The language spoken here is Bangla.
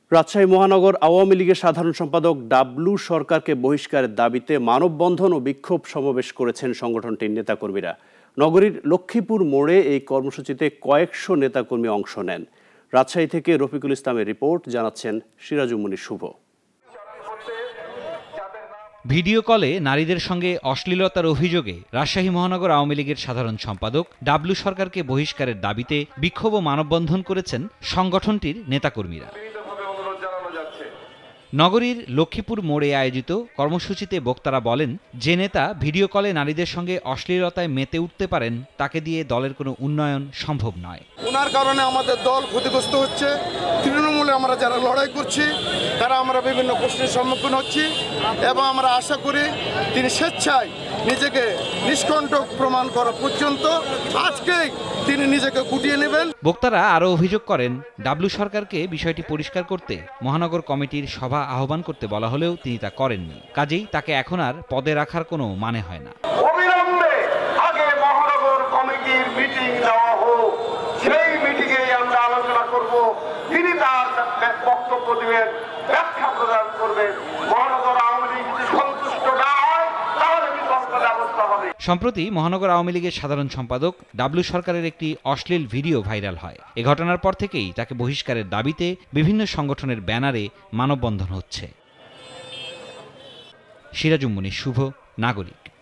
রাজশাহী মহানগর আওয়ামী লীগের সাধারণ সম্পাদক ডাবলু সরকারকে বহিষ্কারের দাবিতে মানববন্ধন ও বিক্ষোভ সমাবেশ করেছেন সংগঠনটির নেতাকর্মীরা। নগরীর লক্ষ্মীপুর মোড়ে এই কর্মসূচিতে কয়েকশো নেতাকর্মী অংশ নেন। রাজশাহী থেকে রফিকুল ইসলামের রিপোর্ট, জানাচ্ছেন সিরাজুমনি শুভ। ভিডিও কলে নারীদের সঙ্গে অশ্লীলতার অভিযোগে রাজশাহী মহানগর আওয়ামী লীগের সাধারণ সম্পাদক ডাবলু সরকারকে বহিষ্কারের দাবিতে বিক্ষোভ ও মানববন্ধন করেছেন সংগঠনটির নেতাকর্মীরা। নগরীর লক্ষ্মীপুর মোড়ে আয়োজিত কর্মসূচিতে বক্তারা বলেন, যে নেতা ভিডিও কলে নারীদের সঙ্গে অশ্লীলতায় মেতে উঠতে পারেন তাকে দিয়ে দলের কোনো উন্নয়ন সম্ভব নয়। ওনার কারণে আমাদের দল ক্ষতিগ্রস্ত হচ্ছে। তৃণমূলে আমরা যারা লড়াই করছি তারা আমরা বিভিন্ন প্রশ্নের সম্মুখীন হচ্ছি এবং আমরা আশা করি তিনি স্বেচ্ছায় নিজেকে নিষ্কণ্টক প্রমাণ করা পর্যন্ত আজকেই তিনি নিজেকে গুটিয়ে নেবেন। বক্তারা আরও অভিযোগ করেন, ডাবলু সরকারকে বিষয়টি পরিষ্কার করতে মহানগর কমিটির সভা আহ্বান করতে বলা হলেও তিনি তা করেননি। কাজেই তাকে এখন আর পদে রাখার কোনো মানে হয় না। অবিলম্বে আগে মহানগর কমিটির মিটিং দেওয়া হোক, সেই মিটিংয়ে আমরা আলোচনা করব, তিনি তার বক্তব্য দিবেন, ব্যাখ্যা প্রদান করবেন। মহানগর আওয়ামী লীগ যদি সন্তুষ্ট না হয় তাহলে বিধ্বস্ত ব্যবস্থা হবে। সম্প্রতি মহানগর আওয়ামী লীগের সাধারণ সম্পাদক ডাবলু সরকারের একটি অশ্লীল ভিডিও ভাইরাল হয়। এ ঘটনার পর থেকেই তাকে বহিষ্কারের দাবিতে বিভিন্ন সংগঠনের ব্যানারে মানববন্ধন হচ্ছে। সিরাজুমনি শুভ, নাগরিক।